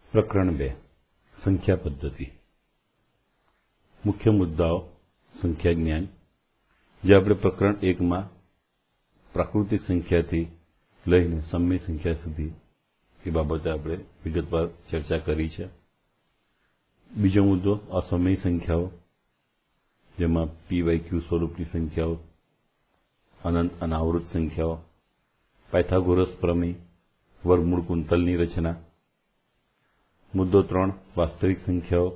પ્રકરણ 2 સંખ્યા પદ્ધતિ મુખ્ય મુદ્દાઓ સંખ્યા જ્ઞાન જે આપણે પ્રકરણ 1 માં પ્રાકૃતિક સંખ્યાથી લઈને સમય સંખ્યા સુધી એ બાબતે આપણે વિગતવાર ચર્ચા કરી છે। બીજો મુદ્દો અસમય સંખ્યાઓ જેમાં pq સ્વરૂપની સંખ્યાઓ, અનંત અનાવૃત સંખ્યાઓ, પાયથાગોરસ પ્રમેય, વર્ગમૂળ કુંતલની રચના। મુદ્દો 3 વાસ્તવિક સંખ્યાઓ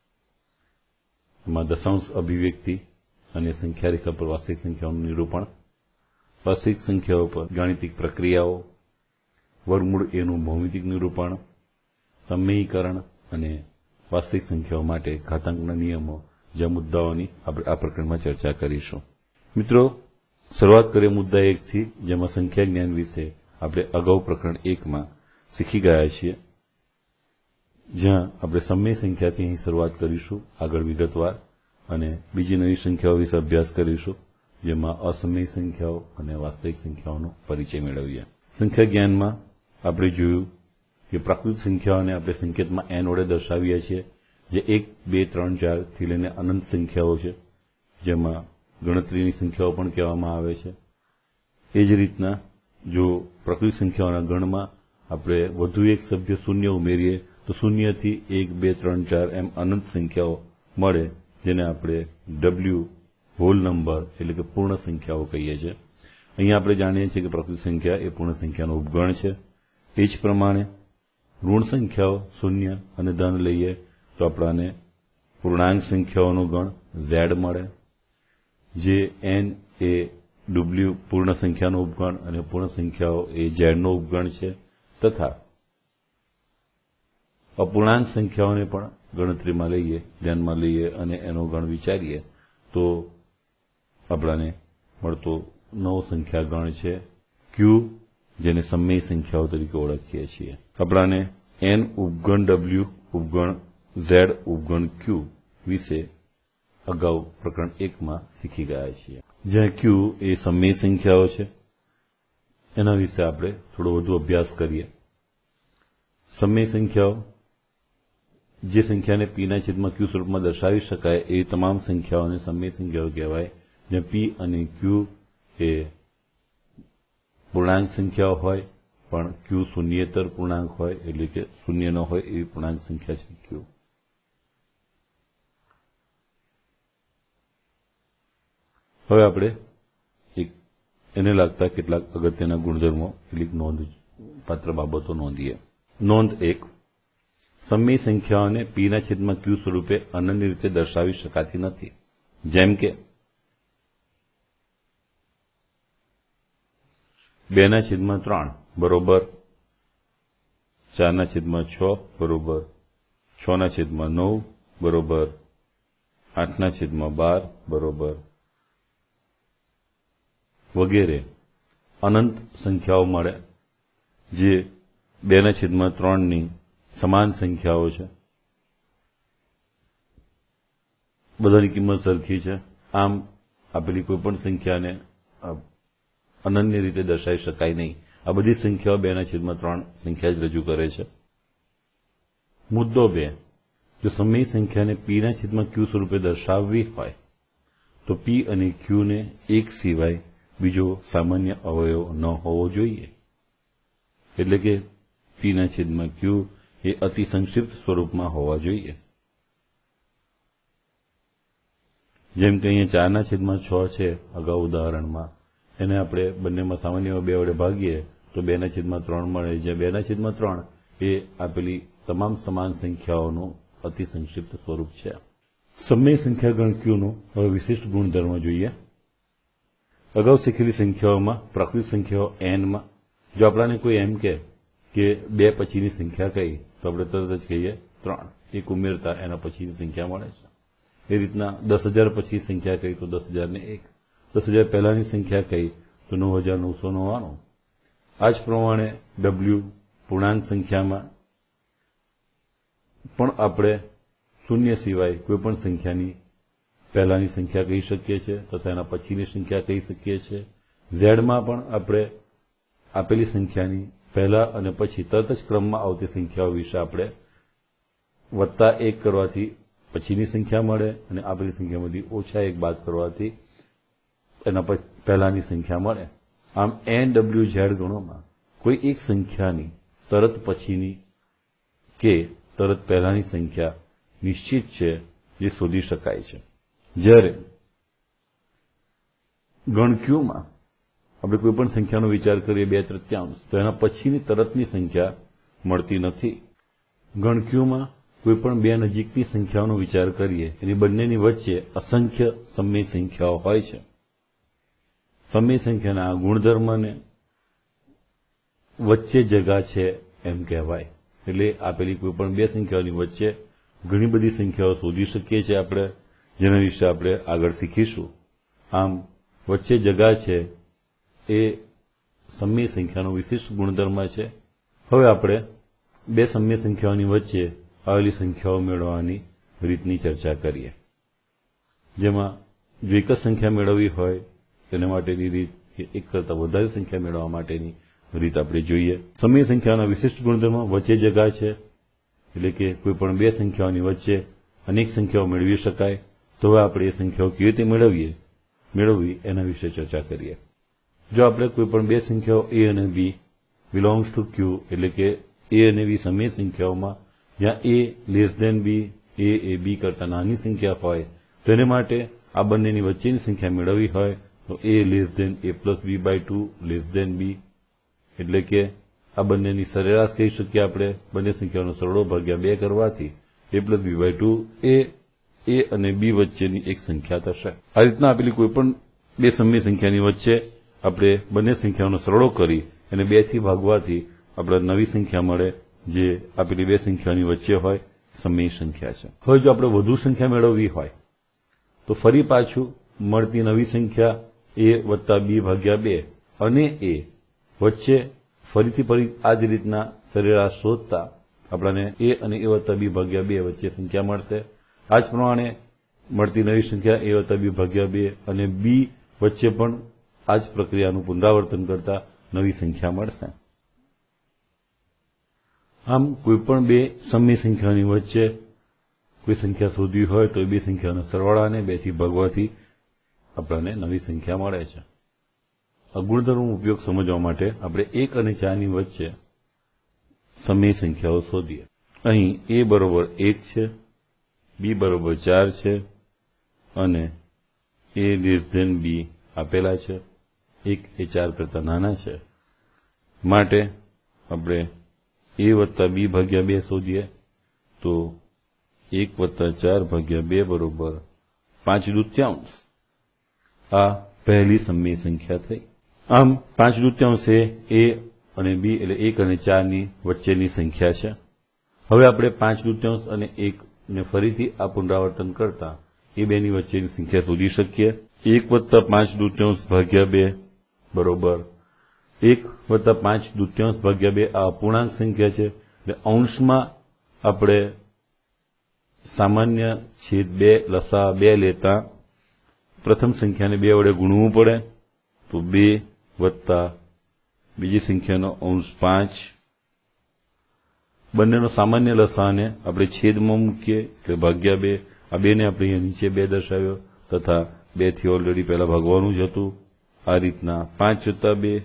માં દશાંશ અભિવ્યક્તિ અને સંખ્યા રેખા પર વાસ્તવિક સંખ્યાઓનું નિરૂપણ, વાસ્તવિક સંખ્યાઓ પર ગાણિતિક પ્રક્રિયાઓ, વર્ગમૂળ એનું ભૌમિતિક નિરૂપણ, સમયીકરણ અને વાસ્તવિક સંખ્યાઓ માટે ઘાતાંકના નિયમો જેવા મુદ્દાઓની આપણે આ પ્રકરણમાં ચર્ચા કરીશું। મિત્રો, શરૂઆત કરીએ મુદ્દા 1 થી, જેમાં સંખ્યા જ્ઞાન વિશે આપણે અગાઉ પ્રકરણ 1 માં શીખી ગયા છીએ, જ્યાં આપણે સમય સંખ્યાથી અહીં શરૂઆત કરીશું આગળ વિગતવાર, અને બીજી નવી સંખ્યાઓ વિશે અભ્યાસ કરીશું, જેમાં અસમય સંખ્યાઓ અને વાસ્તવિક સંખ્યાઓનો પરિચય મેળવીએ। સંખ્યા જ્ઞાનમાં આપણે જોયું કે પ્રાકૃતિક સંખ્યાઓને આપણે સંકેતમાં n વડે દર્શાવીએ છીએ, જે 1, 2, 3, 4 થી લઈને અનંત સંખ્યાઓ છે, જેમાં ગણતરીની સંખ્યાઓ પણ કહેવામાં આવે છે। એ જ રીતના જો પ્રાકૃતિક સંખ્યાઓના ગણમાં આપણે વધુ એક સભ્ય શૂન્ય ઉમેરીએ તો 0 થી 1, 2, 3, 4 એમ અનંત સંખ્યાઓ મળે, જેને આપણે w હોલ નંબર એટલે કે પૂર્ણ સંખ્યાઓ કહીએ છીએ। અહીંયા આપણે જાણીએ છીએ કે પ્રાકૃતિક સંખ્યા એ પૂર્ણ સંખ્યાનો ઉપગણ છે। એ જ પ્રમાણે ઋણ સંખ્યાઓ શૂન્ય અને ધન લઈએ તો આપણને પૂર્ણાંક સંખ્યાઓનો ગણ z મળે, જે n એ w પૂર્ણ સંખ્યાનો ઉપગણ અને પૂર્ણ સંખ્યાઓ એ z નો ઉપગણ છે। તથા અપૂર્ણાંક સંખ્યાઓને પણ ગણતરીમાં લઈએ, ધ્યાનમાં લઈએ અને એનો ગણ વિચારીએ તો આપણને મળતો નવો સંખ્યા ગણ છે q, જેને સમય સંખ્યાઓ તરીકે ઓળખીએ છીએ। આપણને n ઉપગણ w ઉપગણ z ઉપગણ q વિશે અગાઉ પ્રકરણ 1 માં શીખી ગયા છીએ, જ્યાં q એ સમય સંખ્યાઓ છે। એના વિશે આપણે થોડો વધુ અભ્યાસ કરીએ। સમય સંખ્યાઓ જે સંખ્યાને p ના છેદમાં q સ્વરૂપમાં દર્શાવી શકાય એ તમામ સંખ્યાઓને સમય સંખ્યાઓ કહેવાય, જ્યાં p અને q એ પૂર્ણાંક સંખ્યાઓ હોય પણ q શૂન્યેતર પૂર્ણાંક હોય, એટલે કે શૂન્ય ન હોય એવી પૂર્ણાંક સંખ્યા છે q। હવે આપણે એને લાગતા કેટલાક અગત્યના ગુણધર્મો, કેટલીક નોંધપાત્ર બાબતો નોંધીએ। નોંધ 1, સમય સંખ્યાઓને p ના છેદમાં q સ્વરૂપે અનન્ય રીતે દર્શાવી શકાતી નથી, જેમ કે 2/3 બરોબર 4/6 બરોબર 6/9 બરોબર 8/12 બરોબર વગેરે અનંત સંખ્યાઓ મળે, જે 2/3 ની સમાન સંખ્યાઓ છે। બધાની કિંમત સરખી છે, આમ આપેલી કોઈ પણ સંખ્યાને અનન્ય રીતે દર્શાવી શકાય નહીં। આ બધી સંખ્યાઓ 2/3 સંખ્યા જ રજૂ કરે છે। મુદ્દો 2, જો સમય સંખ્યાને p ના છેદમાં q સ્વરૂપે દર્શાવવી હોય તો p અને q ને એક સિવાય બીજો સામાન્ય અવયવ ન હોવો જોઈએ, એટલે કે p ના છેદમાં q એ અતિ સંક્ષિપ્ત સ્વરૂપમાં હોવા જોઈએ। જેમ કે અહીંયા 4/6 છે અગાઉ ઉદાહરણમાં, એને આપણે બંનેમાં સામાન્ય 2 વડે ભાગીએ તો 2/3 મળે, જ્યાં 2/3 એ આપેલી તમામ સમાન સંખ્યાઓનું અતિ સંક્ષિપ્ત સ્વરૂપ છે। સમય સંખ્યા ગણ q નો હવે વિશિષ્ટ ગુણધર્મ જોઈએ। અગાઉ શીખેલી સંખ્યાઓમાં પ્રાકૃતિક સંખ્યાઓ n માં જો આપણને કોઈ એમ કે 2 પછીની સંખ્યા કઈ તો આપણે તરત જ કહીએ 3, એક ઉમેરતા એના પછીની સંખ્યા મળે છે। એ રીતના 10,000 પછી સંખ્યા કઈ તો 10,001, 10,000 પહેલાની સંખ્યા કઈ તો 9,999। આ જ પ્રમાણે w પૂર્ણાંક સંખ્યામાં પણ આપણે શૂન્ય સિવાય કોઈ પણ સંખ્યાની પહેલાની સંખ્યા કહી શકીએ છીએ તથા એના પછીની સંખ્યા કહી શકીએ છીએ। z માં પણ આપણે આપેલી સંખ્યાની પહેલા અને પછી તરત જ ક્રમમાં આવતી સંખ્યાઓ વિશે આપણે વત્તા 1 કરવાથી પછીની સંખ્યા મળે અને આપેલી સંખ્યામાંથી ઓછા 1 બાદ કરવાથી એના પહેલાની સંખ્યા મળે. આમ NWZ ગણોમાં કોઈ એક સંખ્યાની તરત પછીની કે તરત પહેલાની સંખ્યા નિશ્ચિત છે જે શોધી શકાય છે. જ્યારે ગણ ક્યુમાં આપણે કોઈ પણ સંખ્યાનો વિચાર કરીએ 2/3 તો એના પછીની તરતની સંખ્યા મળતી નથી. ગણ ક્યુમાં કોઈ પણ બે નજીકની સંખ્યાઓનો વિચાર કરીએ એની બંનેની વચ્ચે અસંખ્ય સમય સંખ્યાઓ હોય છે. સમય સંખ્યાના આ ગુણધર્મને વચ્ચે જગા છે એમ કહેવાય. એટલે આપેલી કોઈ પણ બે સંખ્યાઓની વચ્ચે ઘણી બધી સંખ્યાઓ શોધી શકીએ છીએ આપણે, જેના વિશે આપણે આગળ શીખીશું. આમ વચ્ચે જગા છે એ સમય સંખ્યાનો વિશિષ્ટ ગુણધર્મ છે. હવે આપણે બે સમય સંખ્યાઓની વચ્ચે આવેલી સંખ્યાઓ મેળવવાની રીતની ચર્ચા કરીએ. જેમાં જો એક જ સંખ્યા મેળવવી હોય તેના માટેની રીત કે એક કરતાં વધારે સંખ્યા મેળવવા માટેની રીત આપણે જોઈએ. સમય સંખ્યાના વિશિષ્ટ ગુણધર્મ વચ્ચે જગા છે, એટલે કે કોઈ પણ બે સંખ્યાઓની વચ્ચે અનેક સંખ્યાઓ મેળવી શકાય. તો હવે આપણે એ સંખ્યાઓ કેવી રીતે મેળવવી એના વિશે ચર્ચા કરીએ. જો આપણે કોઈ પણ બે સંખ્યાઓ a અને b બિલોંગ્સ ટુ q, એટલે કે a અને b સમય સંખ્યાઓમાં જ્યાં a less than b, a એ b કરતા નાની સંખ્યા હોય, તો એને માટે આ બંનેની વચ્ચેની સંખ્યા મેળવવી હોય તો a less than a plus b/2 less than b, એટલે કે આ બંનેની સરેરાશ કહી શકીએ આપણે. બંને સંખ્યાઓનો સરળો ભાગ્યા 2 કરવાથી a પ્લસ b/2 એ a અને b વચ્ચેની એક સંખ્યા થશે. આ રીતના આપેલી કોઈ પણ બે સમય સંખ્યાની વચ્ચે આપણે બંને સંખ્યાઓનો સરળો કરી અને 2 થી ભાગવાથી આપણે નવી સંખ્યા મળે જે આપેલી બે સંખ્યાની વચ્ચે હોય સમય સંખ્યા છે. હવે જો આપણે વધુ સંખ્યા મેળવવી હોય તો ફરી પાછું મળતી નવી સંખ્યા a વત્તા b/2 અને a વચ્ચે ફરી આ જ રીતના સરેરાશ શોધતા આપણને a અને a વત્તા b/2 વચ્ચે સંખ્યા મળશે. આ જ પ્રમાણે મળતી નવી સંખ્યા a વત્તા b/2 અને b વચ્ચે પણ આ જ પ્રક્રિયાનું પુનરાવર્તન કરતા નવી સંખ્યા મળશે. આમ કોઈ પણ બે સમય સંખ્યાની વચ્ચે કોઈ સંખ્યા શોધવી હોય તો એ બે સંખ્યાના સરવાળાને 2 થી ભાગવાથી આપણને નવી સંખ્યા મળે છે. આ ગુણધર્મનો ઉપયોગ સમજવા માટે આપણે 1 અને 4 ની વચ્ચે સમય સંખ્યાઓ શોધીએ. અહીં a બરોબર 1 છે, b બરોબર 4 છે અને a લેસ ધેન b આપેલા છે. 1 એ 4 કરતા નાના છે માટે આપણે a વત્તા b/2 શોધીએ તો 1 વત્તા 4/2 બરોબર 5/2. આ પહેલી સમય સંખ્યા થઈ. આમ 5/2 એ a અને b એટલે 1 અને 4 ની વચ્ચેની સંખ્યા છે. હવે આપણે 5/2 અને 1 ને ફરીથી આ પુનરાવર્તન કરતા એ બેની વચ્ચેની સંખ્યા શોધી શકીએ. 1 વત્તા 5/2 બરોબર 1 વત્તા 5/2 આ અપૂર્ણાંક સંખ્યા છે. એટલે અંશમાં આપણે સામાન્ય છેદ 2 લસા 2 લેતા પ્રથમ સંખ્યાને 2 વડે ગુણવું પડે તો 2 વત્તા બીજી સંખ્યાનો અંશ 5. બંનેનો સામાન્ય લસાને આપણે છેદમાં મૂકીએ એટલે ભાગ્યા 2. આ 2 ને આપણે અહીંયા નીચે 2 દર્શાવ્યો તથા 2 થી ઓલરેડી પહેલા ભાગવાનું જ હતું. આ રીતના 5 વત્તા 2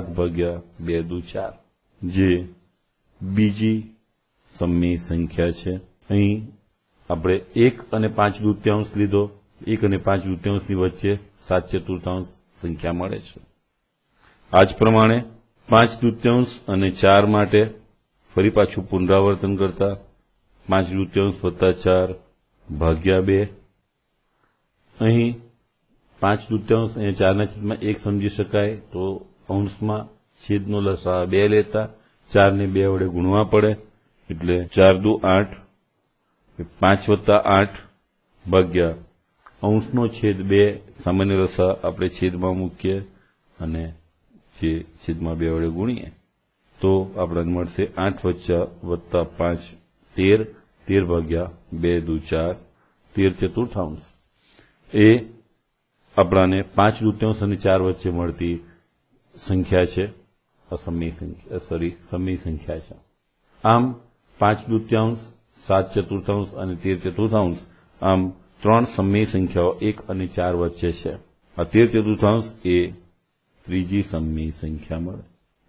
7/2 4 જે બીજી સમય સંખ્યા છે. અહીં આપણે 1 અને 5/2 લીધો. 1 અને 5/2 ની વચ્ચે 7/4 સંખ્યા મળે છે. આ જ પ્રમાણે 5/2 અને 4 માટે ફરી પાછું પુનરાવર્તન કરતા 5/2 વત્તા 4 ભાગ્યા 2. અહીં 5/2 અને 4 ના છેદમાં 1 સમજી શકાય તો અંશમાં છેદનો લસા 2 લેતા 4 ને 2 વડે ગુણવા પડે એટલે 4 દુ 8, 5 વત્તા 8 ભાગ્યા અંશનો છેદ 2 સામાન્ય લસા આપણે છેદમાં મૂકીએ અને જે છેદમાં 2 વડે ગુણીએ તો આપણને મળશે 8 વત્તા 5 13, 13 ભાગ્યા 2 દુ 4 13/4 એ આપણાને 5/2 અને 4 વચ્ચે મળતી સંખ્યા છે. સમય સંખ્યા છે. આમ 5/2 7 ચતુર્થાંશ અને 13 ચતુર્થાંશ, આમ 3 સમય સંખ્યાઓ 1 અને 4 વચ્ચે છે. આ 13 ચતુર્થાંશ એ ત્રીજી સમય સંખ્યા મળે.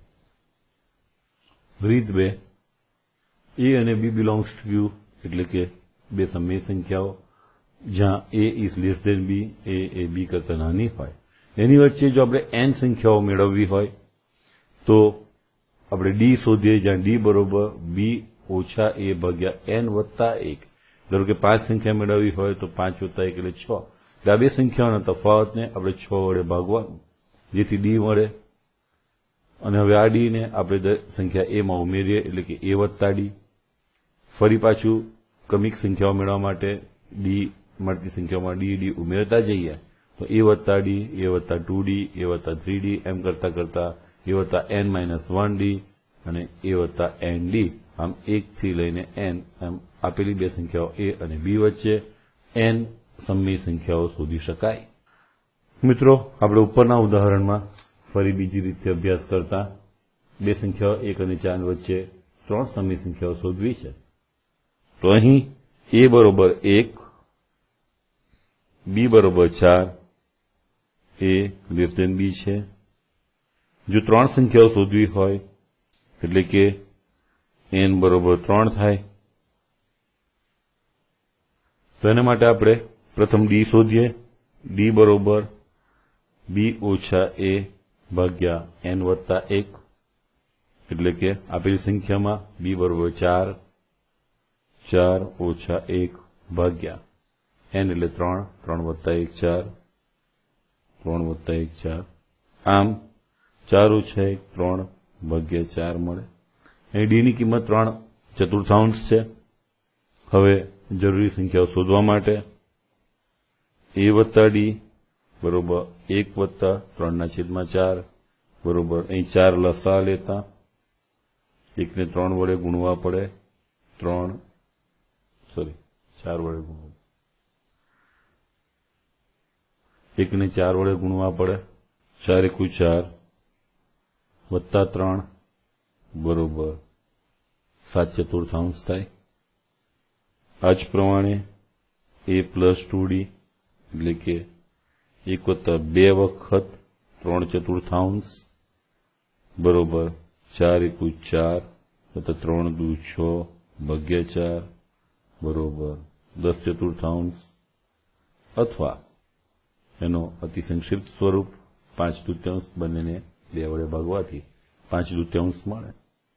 રીત 2, એ અને બી બિલોંગ્સ ટુ યુ, એટલે કે બે સમય સંખ્યાઓ જ્યાં a is less than b, a b કરતા નાની હોય, એની વચ્ચે જો આપણે n સંખ્યાઓ મેળવવી હોય તો આપણે ડી શોધીએ, જ્યાં ડી બરોબર બી ઓછા એ ભાગ્યા n વત્તા 1. ધારો કે 5 સંખ્યા મેળવવી હોય તો 5 વત્તા 1 એટલે 6. આ બે સંખ્યાઓના તફાવતને આપણે 6 વડે ભાગવાનું, જેથી ડી મળે. અને હવે આ ડી ને આપણે સંખ્યા એ માં ઉમેરીએ, એટલે કે એ વત્તા ડી. ફરી પાછું ક્રમિક સંખ્યાઓ મેળવવા માટે ડી મળતી સંખ્યાઓમાં ડી ઉમેરતા જઈએ તો એ વત્તા ડી, એ વત્તા 2d, એ વત્તા 3d, એમ કરતા કરતા એ વત્તા n-1d અને એ વત્તા nd. આમ 1 થી લઈને n, એમ આપેલી બે સંખ્યાઓ એ અને બી વચ્ચે n સમય સંખ્યાઓ શોધી શકાય. મિત્રો, આપણે ઉપરના ઉદાહરણમાં ફરી બીજી રીતે અભ્યાસ કરતા બે સંખ્યાઓ 1 અને 4 વચ્ચે 3 સમય સંખ્યાઓ શોધવી છે. તો અહીં a બરોબર 1, b બરોબર 4, a લેસ ધેન b છે. જો 3 સંખ્યાઓ શોધવી હોય એટલે કે n બરોબર 3 થાય, તો એના માટે આપણે પ્રથમ ડી શોધીએ. ડી બરોબર બી ઓછા એ ભાગ્યા n વત્તા 1, એટલે કે આપેલી સંખ્યામાં બી બરોબર 4, 4 ઓછા 1 ભાગ્યા n એટલે 3, 3 વત્તા 1 4, 3 વત્તા 1 4, આમ 4 ઓછા 1 3 ભાગ્યા 4 મળે. અહીં ડી ની કિંમત 3 ચતુર્થાંશ છે. હવે જરૂરી સંખ્યાઓ શોધવા માટે a વત્તા ડી બરોબર 1 વત્તા 3/4 બરોબર, અહીં 4 લસા લેતા 1 ને 3 વડે ગુણવા પડે, 4 વડે ગુણવા, 1 ને 4 વડે ગુણવા પડે, 4 એકુ 4 વત્તા 3 બરોબર 7 ચતુર્થાંશ થાય. આ જ પ્રમાણે a પ્લસ 2d, એટલે કે 1 વત્તા 2 વખત 3 ચતુર્થાંશ બરોબર 4 એકુ 4 વત્તા 3 દુ 6 ભાગ્યા 4 બરોબર 10 ચતુર્થાંશ, અથવા એનો અતિ સંક્ષિપ્ત સ્વરૂપ 5/2 બંનેને 2 વડે ભાગવાથી 5/2 મળે.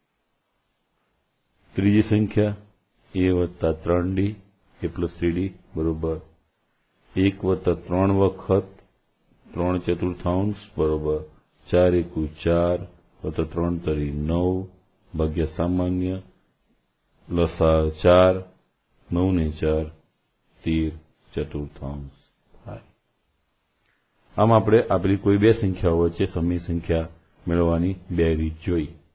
ત્રીજી સંખ્યા a વત્તા 3d, a પ્લસ 3d બરોબર 1 વત્તા 3 વખત 3 ચતુર્થાંશ બરોબર 4 એકુ 4 વત્તા 3 તરી 9 ભાગ્યા સામાન્ય લસા 4, 9 ને 4 13 ચતુર્થાંશ થાય. આમ આપણે આપેલી કોઈ બે સંખ્યાઓ વચ્ચે સમય સંખ્યા મેળવવાની બે રીત જોઈ.